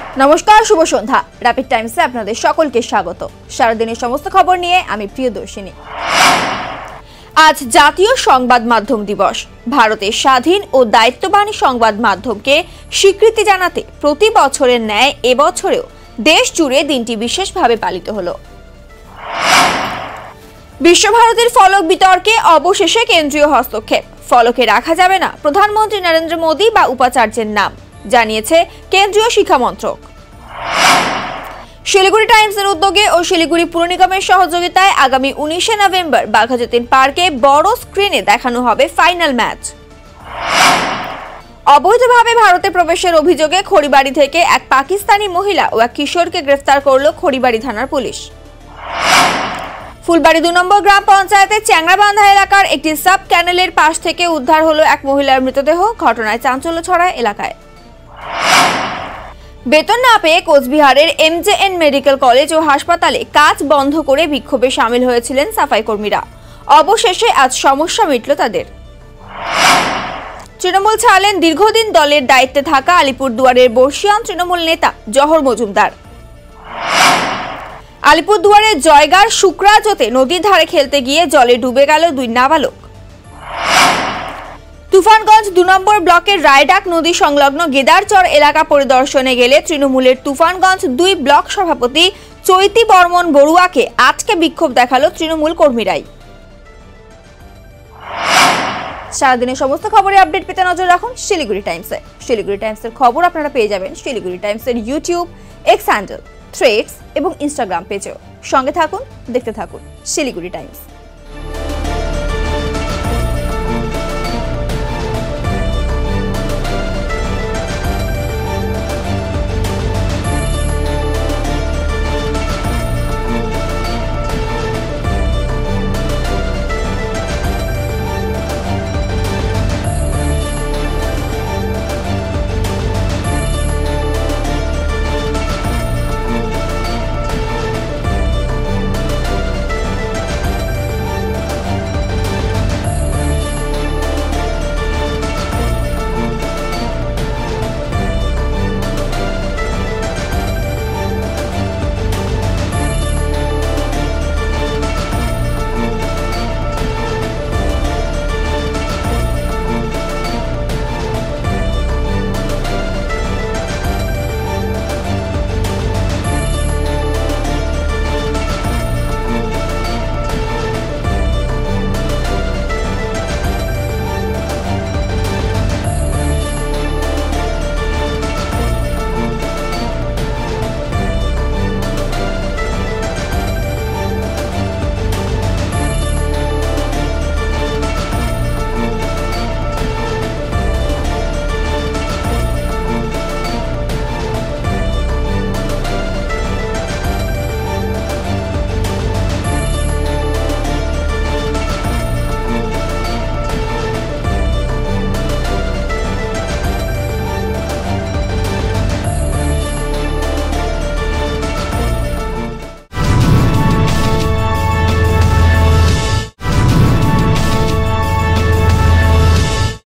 নমস্কার, শুভ সন্ধ্যা। র্যাপিড টাইমসে আপনাদের সকলকে স্বাগত। সারাদিনের সমস্ত খবর নিয়ে আমি প্রিয়দর্শিনী। আজ জাতীয় সংবাদ মাধ্যম দিবস। ভারতের স্বাধীন ও দায়িত্ববান সংবাদ মাধ্যমকে স্বীকৃতি জানাতে প্রতি বছরের ন্যায় এবছরেও দেশ জুড়ে দিনটি বিশেষভাবে পালিত হলো। বিশ্বভারতীর ফলক বিতর্কে অবশেষে কেন্দ্রীয় হস্তক্ষেপ। ফলকে রাখা যাবে না প্রধানমন্ত্রী নরেন্দ্র মোদী বা উপাচার্যের নাম, জানিয়েছে কেন্দ্রীয় শিক্ষা মন্ত্রক। শিলিগুড়ি টাইমসের উদ্যোগে ও শিলিগুড়ি পুর নিগমের সহযোগিতায় আগামী 19শে নভেম্বর বাঘাযতীন পার্কে বড় স্ক্রিনে দেখানো হবে ফাইনাল ম্যাচ। অবৈধভাবে ভারতে প্রবেশের অভিযোগে খড়িবাড়ি থেকে এক পাকিস্তানি মহিলা ও এক কিশোরকে গ্রেফতার করল খড়িবাড়ি থানার পুলিশ। ফুলবাড়ি 2 নম্বর গ্রাম পঞ্চায়েতের চ্যাংরাবান্ধা এলাকার একটি সাব ক্যানেলের পাশ থেকে উদ্ধার হলো এক মহিলার মৃতদেহ। ঘটনায় চাঞ্চল্য ছড়ায় এলাকায়। বেতন না পেয়ে কোচবিহারের MJN মেডিকেল কলেজ ও হাসপাতালে কাজ বন্ধ করে বিক্ষোভে সামিল হয়েছিলেন সাফাই কর্মীরা। অবশেষে আজ সমস্যা মিটল তাদের। তৃণমূল ছাড়লেন দীর্ঘদিন দলের দায়িত্বে থাকা আলিপুরদুয়ারের বর্ষিয়ান তৃণমূল নেতা জহর মজুমদার। আলিপুরদুয়ারের জয়গার শুক্রাজোতে নদীর ধারে খেলতে গিয়ে জলে ডুবে গেল 2 নাবালক। তুফানগঞ্জ 2 নম্বর ব্লকের রায়ডাক নদী সংলগ্ন গেদারচর এলাকা পরিদর্শনে গেলে তৃণমূলের তুফানগঞ্জ 2 ব্লক সভাপতি চৈতি বর্মন বড়ুয়াকে আজকে বিক্ষোভ দেখালো তৃণমূল কর্মীরাই। সারাদিনের সমস্ত খবরে আপডেট পেতে নজর রাখুন শিলিগুড়ি টাইমসে। শিলিগুড়ি টাইমসের খবর আপনারা পেয়ে যাবেন শিলিগুড়ি টাইমসের ইউটিউব, এক্স হ্যান্ডেল, থ্রেডস এবং ইনস্টাগ্রাম পেজেও। সঙ্গে থাকুন, দেখতে থাকুন শিলিগুড়ি টাইমস।